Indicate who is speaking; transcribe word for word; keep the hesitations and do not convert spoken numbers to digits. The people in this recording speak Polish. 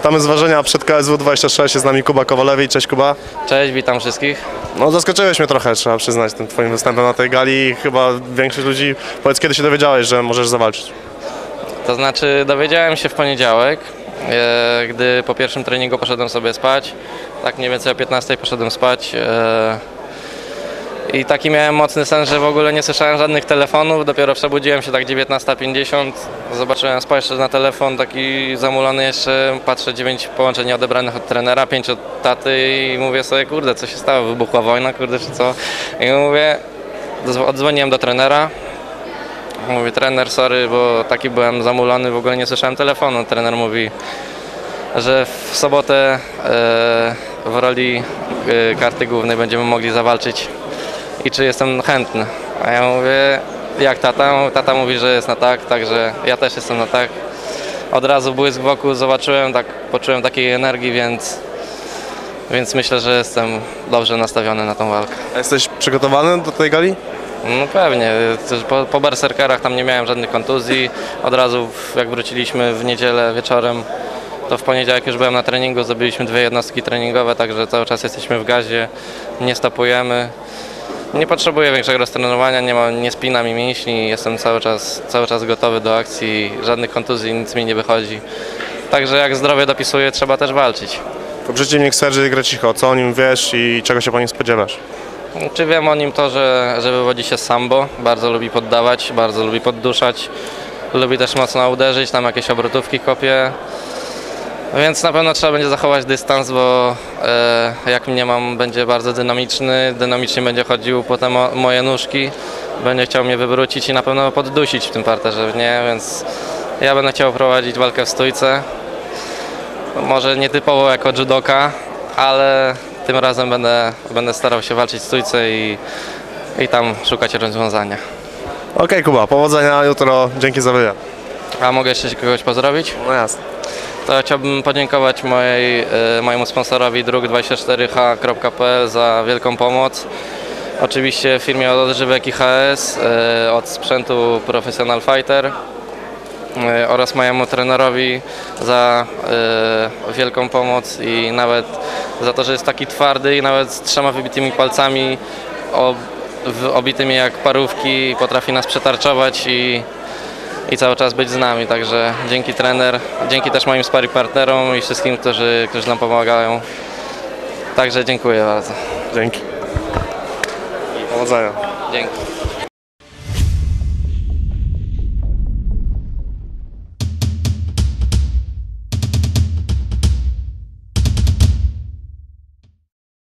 Speaker 1: Witamy z ważenia przed K S W dwadzieścia sześć, jest z nami Kuba Kowalewicz. Cześć Kuba.
Speaker 2: Cześć, witam wszystkich.
Speaker 1: No zaskoczyłeś mnie trochę, trzeba przyznać, tym twoim występem na tej gali. Chyba większość ludzi, powiedz, kiedy się dowiedziałeś, że możesz zawalczyć?
Speaker 2: To znaczy dowiedziałem się w poniedziałek, e, gdy po pierwszym treningu poszedłem sobie spać. Tak mniej więcej o piętnastej poszedłem spać. E, I taki miałem mocny sen, że w ogóle nie słyszałem żadnych telefonów. Dopiero przebudziłem się tak dziewiętnasta pięćdziesiąt. Zobaczyłem, spojrzę na telefon, taki zamulony jeszcze. Patrzę, dziewięć połączeń nieodebranych od trenera, pięć od taty i mówię sobie, kurde, co się stało? Wybuchła wojna, kurde, czy co? I mówię, odzwoniłem do trenera. Mówi, trener, sorry, bo taki byłem zamulony, w ogóle nie słyszałem telefonu. Trener mówi, że w sobotę e, w roli e, karty głównej będziemy mogli zawalczyć i czy jestem chętny. A ja mówię, jak tata? Tata mówi, że jest na tak, także ja też jestem na tak. Od razu błysk wokół zobaczyłem, tak, poczułem takiej energii, więc, więc myślę, że jestem dobrze nastawiony na tą walkę.
Speaker 1: A jesteś przygotowany do tej gali?
Speaker 2: No pewnie, po, po berserkerach tam nie miałem żadnych kontuzji. Od razu jak wróciliśmy w niedzielę wieczorem, to w poniedziałek już byłem na treningu, zrobiliśmy dwie jednostki treningowe, także cały czas jesteśmy w gazie, nie stopujemy. Nie potrzebuję większego roztrenowania, nie, ma, nie spina mi mięśni, jestem cały czas, cały czas gotowy do akcji, żadnych kontuzji, nic mi nie wychodzi. Także jak zdrowie dopisuje, trzeba też walczyć.
Speaker 1: To przeciwnik Sergiej Grecicho, co o nim wiesz i czego się po nim spodziewasz?
Speaker 2: Czy wiem o nim to, że, że wywodzi się z sambo, bardzo lubi poddawać, bardzo lubi podduszać, lubi też mocno uderzyć, tam jakieś obrotówki kopie, więc na pewno trzeba będzie zachować dystans, bo e, jak mnie mam, będzie bardzo dynamiczny, dynamicznie będzie chodził potem o moje nóżki, będzie chciał mnie wywrócić i na pewno poddusić w tym parterze, nie? Więc ja będę chciał prowadzić walkę w stójce, może nietypowo jako judoka, ale tym razem będę, będę starał się walczyć w stójce i, i tam szukać rozwiązania.
Speaker 1: Okej okay, Kuba, powodzenia jutro, dzięki za wywiad.
Speaker 2: A mogę jeszcze kogoś pozdrowić?
Speaker 1: No jasne.
Speaker 2: To chciałbym podziękować mojej, mojemu sponsorowi druk dwadzieścia cztery h kropka p l za wielką pomoc. Oczywiście firmie od odżywek i h s, od sprzętu Professional Fighter oraz mojemu trenerowi za y, wielką pomoc i nawet za to, że jest taki twardy i nawet z trzema wybitymi palcami ob, w, obitymi jak parówki potrafi nas przetarczować i, i cały czas być z nami. Także dzięki trener, dzięki też moim sparring partnerom i wszystkim, którzy, którzy nam pomagają. Także dziękuję bardzo.
Speaker 1: Dzięki. Powodzenia.
Speaker 2: Dzięki.